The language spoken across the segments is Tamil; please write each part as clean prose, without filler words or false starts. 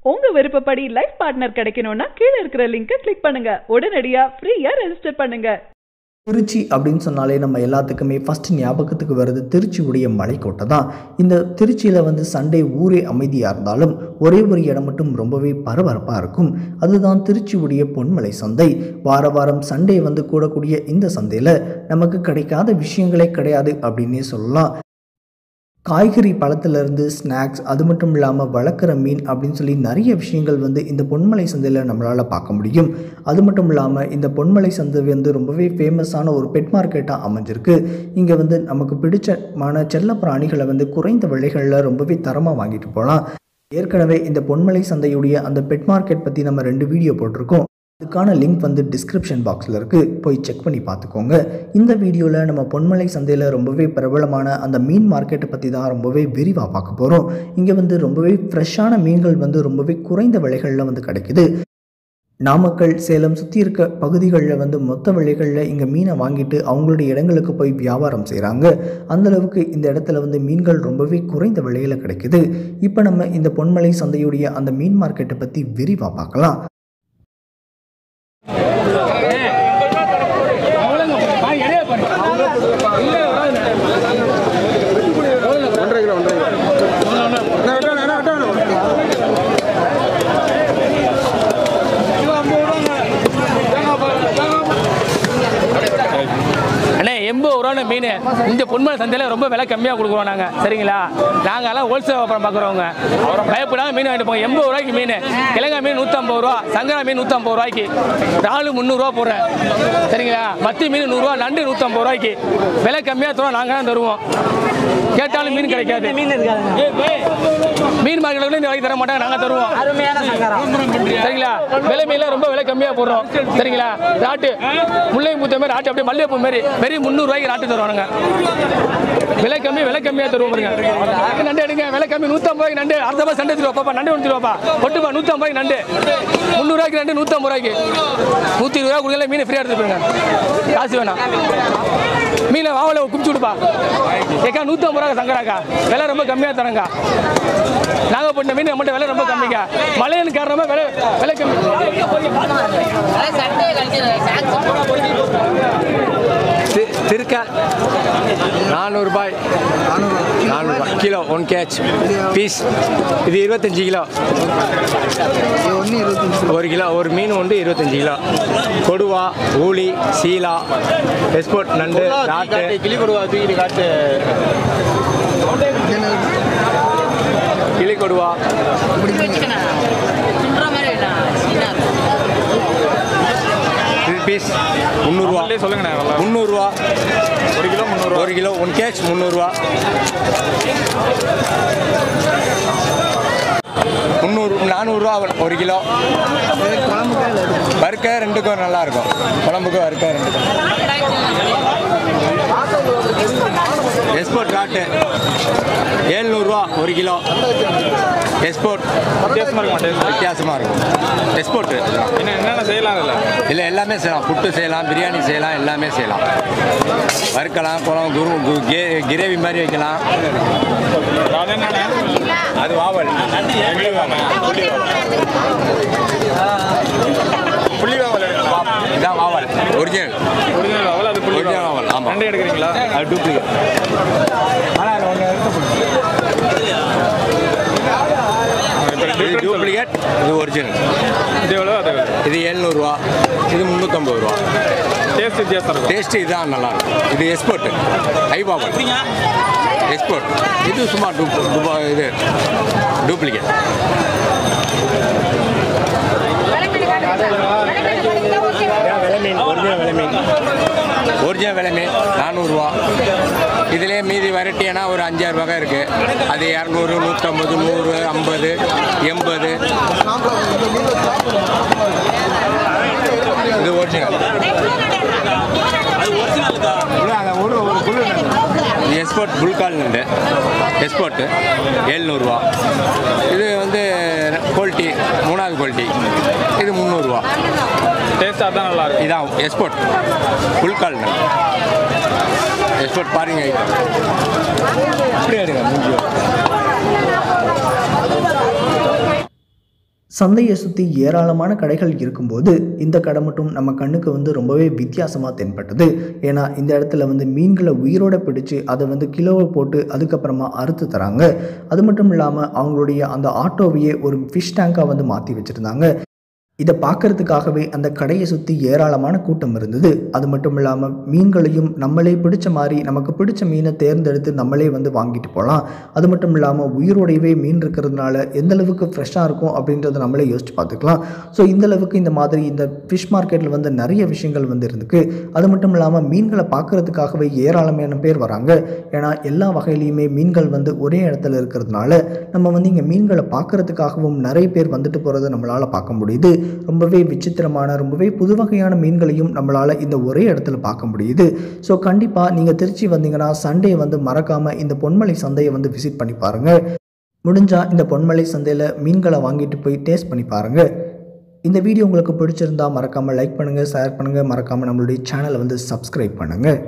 உங்க விருப்பப்படி லைஃப் பார்ட்னர் கிடைக்கணும்னா கீழ இருக்கிற லிங்கை கிளிக் பண்ணுங்க. உடனடியா ஃப்ரீயா ரெஜிஸ்டர் பண்ணுங்க. திருச்சி அப்படின்னு சொன்னாலே நம்ம எல்லாத்துக்குமே ஃபஸ்ட்டு ஞாபகத்துக்கு வருது திருச்சியுடைய மலைக்கோட்டை தான். இந்த திருச்சியில் சண்டே ஊரே அமைதியாக இருந்தாலும் ஒரே ஒரு இடம் மட்டும் ரொம்பவே பரபரப்பாக இருக்கும். அதுதான் திருச்சியுடைய பொன்மலை சந்தை. வாரம் சண்டே கூடக்கூடிய இந்த சந்தையில் நமக்கு கிடைக்காத விஷயங்களே கிடையாது அப்படின்னே சொல்லலாம். காய்கறி பழத்திலிருந்து ஸ்நாக்ஸ், அது மட்டும் இல்லாமல் வளர்க்குற மீன் அப்படின்னு சொல்லி நிறைய விஷயங்கள் இந்த பொன்மலை சந்தையில் நம்மளால் பார்க்க முடியும். அது மட்டும் இல்லாமல் இந்த பொன்மலை சந்தை ரொம்பவே ஃபேமஸான ஒரு பெட் மார்க்கெட்டாக அமைஞ்சிருக்கு. இங்கே நமக்கு பிடிச்சமான செல்ல பிராணிகளை குறைந்த விலைகளில் ரொம்பவே தரமாக வாங்கிட்டு போகலாம். ஏற்கனவே இந்த பொன்மலை சந்தையுடைய அந்த பெட் மார்க்கெட் பற்றி நம்ம 2 வீடியோ போட்டிருக்கோம். அதுக்கான லிங்க் டிஸ்கிரிப்ஷன் பாக்ஸில் இருக்குது, போய் செக் பண்ணி பார்த்துக்கோங்க. இந்த வீடியோவில் நம்ம பொன்மலை சந்தையில் ரொம்பவே பிரபலமான அந்த மீன் மார்க்கெட்டை பற்றி தான் ரொம்பவே விரிவாக பார்க்க போகிறோம். இங்கே ரொம்பவே ஃப்ரெஷ்ஷான மீன்கள் ரொம்பவே குறைந்த விலைகளில் கிடைக்குது. நாமக்கல், சேலம் சுற்றி இருக்க பகுதிகளில் மொத்த விலைகளில் இங்கே மீனை வாங்கிட்டு அவங்களுடைய இடங்களுக்கு போய் வியாபாரம் செய்கிறாங்க. அந்தளவுக்கு இந்த இடத்துல மீன்கள் ரொம்பவே குறைந்த விலையில் கிடைக்குது. இப்போ நம்ம இந்த பொன்மலை சந்தையுடைய அந்த மீன் மார்க்கெட்டை பற்றி விரிவாக பார்க்கலாம். மீன் இந்த பொன்மலை சந்தையில் ரொம்ப விலை கம்மியாக கொடுக்குறோம் நாங்கள். சரிங்களா, நாங்கள்லாம் ஹோல்சேல் வியாபாரம் பார்க்குறவங்க. பயப்படாமல் மீன் வாங்கிட்டு போங்க. 80 ரூபாய்க்கு மீன், கிழங்கா மீன் 150 ரூபா, சங்கரா மீன் 150 ரூபாய்க்கு, இறால் 300 ரூபா போடுறேன். சரிங்களா, மத்தி மீன் 100 ரூபா, நண்டு 150 ரூபாய்க்கு. விலை கம்மியாக தருவோம், நாங்கள் தான் தருவோம். கேட்டாலும் மீன் கிடைக்காது. மீன் மார்க்கெட்டில் இந்த விலைக்கு தர மாட்டாங்க, நாங்கள் தருவோம். சரிங்களா, விலை மீன்லாம் ரொம்ப விலை கம்மியாக போடுறோம். சரிங்களா, ராட்டு முல்லை பூத்த மாதிரி ராட்டு அப்படியே மல்லிகைப்பூ மாதிரி வெறும் 300 ரூபாய்க்கு ராட்டு தருவானுங்க. விலை கம்மியாக தருவோம். நண்டு எடுங்க, விலை கம்மி 150 ரூபாய்க்கு நண்டு. அடுத்த மாதிரி சண்டை எடுத்துருவாப்பா, நண்டு எடுத்துருவாப்பா, ஒட்டுப்பா 150 ரூபாய்க்கு நண்டு, 300 ரூபாய்க்கு நண்டு, 150 ரூபாய்க்கு, 120 ரூபா கொடுக்கல மீன் ஃப்ரீயாக எடுத்து போயிருங்க, காசு வேணாம். மீனை வாவலை குமிச்சு விடுப்பா ஏக்கா 150 ரூபா சங்கராக்கா, விலை ரொம்ப கம்மியாக தரங்க. நாங்கள் போட்ட மீன் நம்மகிட்ட விலை ரொம்ப கம்மிங்க. மழையின் காரணமாக விலை கம்மி. திருக்கா 400 ரூபாய் கிலோ, 1 கேஜ் பீஸ். இது 25 கிலோ, 1 கிலோ. ஒரு மீன் 25 கிலோ. கொடுவா, ஊளி, சீலா, எக்ஸ்போர்ட் நண்டு, ராட்டு, கிளி கொடுவா, தூக்கி காட்டு, கிளி கொடுவா, பீஸ் 300 ரூபா. சொல்லுங்கண்ணா, 300 ரூபா. 1 கிலோ 300 ரூபா. 1 கிலோ 1 கேஜ் 300 ரூபா. 400 ரூபா 1 கிலோ. வறுக்க 2க்கும் நல்லா இருக்கும். குழம்புக்கு வறுக்க 2க்கும். எக்ஸ்போர்ட் ராட்டு 700 ரூபா 1 கிலோ. எக்ஸ்போர்ட் வித்தியாசமாக இருக்கும். எக்ஸ்போர்ட் என்னென்ன செய்யலாம்? இல்லை எல்லாமே செய்யலாம். புட்டு செய்யலாம், பிரியாணி செய்யலாம், எல்லாமே செய்யலாம். வறுக்கலாம், குழம்பு கிரேவி மாதிரி வைக்கலாம். அது வாவல், புள்ளி வாவல். இதான் வாவல், ஒரிஜினல் வாவல். அது ஒரிஜினல் வாவல். ஆமாம், ரெண்டு எடுக்கிறீங்களா? அது டூப்ளிகேட். ஆனால் அது ஒன்று இது டூப்ளிகேட், இது ஒரிஜினல். இது எவ்வளோ? இது 700 ரூபா, இது 350 ரூபா. டேஸ்ட் வித்தியாசம் இருக்கும். டேஸ்ட்டு இதுதான் நல்லாயிருக்கும். இது எக்ஸ்போர்ட்டு, ஐபாவல் எக்ஸ்போர்ட். இது சும்மா இது டூப்ளிகேட். ஒரிஜினல் விலை மீன் 400 ரூபா. இதிலே மீதி வெரைட்டினா ஒரு 5-6 வகை இருக்குது. அது 200, 150, 100, 50, 80. இது ஒரிஜினல். எக்ஸ்போர்ட் புல்கால் நண்டு, எக்ஸ்போர்ட்டு 700 ரூபா. இது குவாலிட்டி 3வது குவாலிட்டி. இது 300 ரூபா. டேஸ்ட்டாக தான் நல்லாயிருக்கும். இதான் எக்ஸ்போர்ட் புல்கால் நண்டு. எக்ஸ்போர்ட் பாருங்க. அப்படியே எடுங்க. சந்தையை சுற்றி ஏராளமான கடைகள் இருக்கும்போது இந்த கடை மட்டும் நம்ம கண்ணுக்கு வந்து ரொம்பவே வித்தியாசமாக தென்பட்டது. ஏன்னா இந்த இடத்துல வந்து மீன்களை உயிரோட பிடிச்சு அதை வந்து கிலோவை போட்டு அதுக்கப்புறமா அறுத்து தராங்க. அது மட்டும் இல்லாமல் அவங்களுடைய அந்த ஆட்டோவையே ஒரு ஃபிஷ் டேங்காக வந்து மாற்றி வச்சுருந்தாங்க. இதை பார்க்கறதுக்காகவே அந்த கடையை சுற்றி ஏராளமான கூட்டம் இருந்தது. அது மட்டும் இல்லாமல் மீன்களையும் நம்மளே பிடிச்ச மாதிரி நமக்கு பிடிச்ச மீனை தேர்ந்தெடுத்து நம்மளே வந்து வாங்கிட்டு போகலாம். அது மட்டும் இல்லாமல் உயிரோடையவே மீன் இருக்கிறதுனால எந்த அளவுக்கு ஃப்ரெஷ்ஷாக இருக்கும் அப்படின்றத நம்மளே யோசிச்சு பார்த்துக்கலாம். ஸோ இந்த அளவுக்கு இந்த மாதிரி இந்த ஃபிஷ் மார்க்கெட்டில் வந்து நிறைய விஷயங்கள் வந்து இருந்துக்கு. அது மட்டும் இல்லாமல் மீன்களை பார்க்கறதுக்காகவே ஏராளமான பேர் வராங்க. ஏன்னா எல்லா வகையிலையுமே மீன்கள் வந்து ஒரே இடத்துல இருக்கிறதுனால நம்ம வந்து இங்கே மீன்களை பார்க்கறதுக்காகவும் நிறைய பேர் வந்துட்டு போகிறத நம்மளால் பார்க்க முடியுது. ரொம்பவே விசித்திரமான ரொம்பவே புது வகையான மீன்களையும் நம்மளால் இந்த ஒரே இடத்துல பார்க்க முடியுது. ஸோ கண்டிப்பாக நீங்கள் திருச்சி வந்தீங்கன்னா சண்டே வந்து மறக்காமல் இந்த பொன்மலை சந்தையை வந்து விசிட் பண்ணி பாருங்கள். முடிஞ்சால் இந்த பொன்மலை சந்தையில் மீன்களை வாங்கிட்டு போய் டேஸ்ட் பண்ணி பாருங்கள். இந்த வீடியோ உங்களுக்கு பிடிச்சிருந்தா மறக்காமல் லைக் பண்ணுங்கள், ஷேர் பண்ணுங்கள், மறக்காமல் நம்மளுடைய சேனலை வந்து சப்ஸ்கிரைப் பண்ணுங்கள்.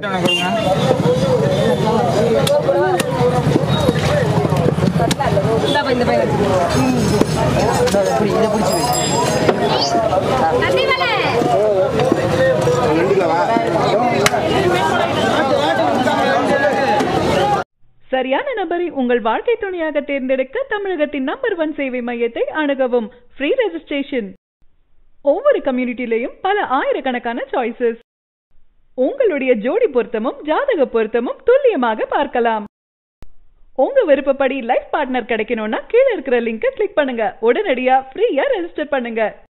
சரியான நபரை உங்கள் வாழ்க்கை துணையாக தேர்ந்தெடுக்க தமிழகத்தின் நம்பர் 1 சேவை மையத்தை அணுகவும். Free registration. ஒவ்வொரு கம்யூனிட்டிலையும் பல ஆயிரக்கணக்கான சாய்ஸஸ். உங்களுடைய ஜோடி பொருத்தமும் ஜாதக பொருத்தமும் துல்லியமாக பார்க்கலாம். உங்க விருப்பப்படி லைஃப் பார்ட்னர் கிடைக்கணும்னா கீழே இருக்கிற லிங்கை கிளிக் பண்ணுங்க. உடனடியா ஃப்ரீயா ரெஜிஸ்டர் பண்ணுங்க.